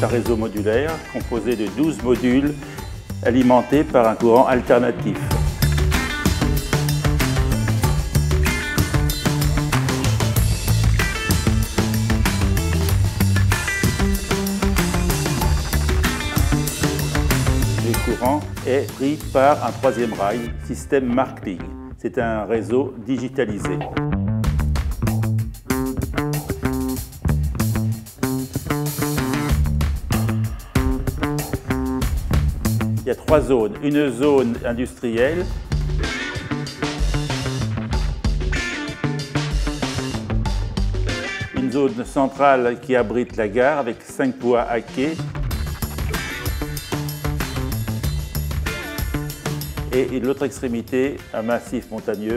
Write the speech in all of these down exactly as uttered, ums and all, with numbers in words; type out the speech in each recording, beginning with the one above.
un réseau modulaire composé de douze modules alimentés par un courant alternatif. Le courant est pris par un troisième rail, système Markling. C'est un réseau digitalisé. Il y a trois zones. Une zone industrielle, une zone centrale qui abrite la gare avec cinq voies à quai, et l'autre extrémité, un massif montagneux.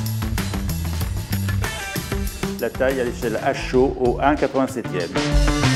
La taille à l'échelle H O au un quatre-vingt-septième.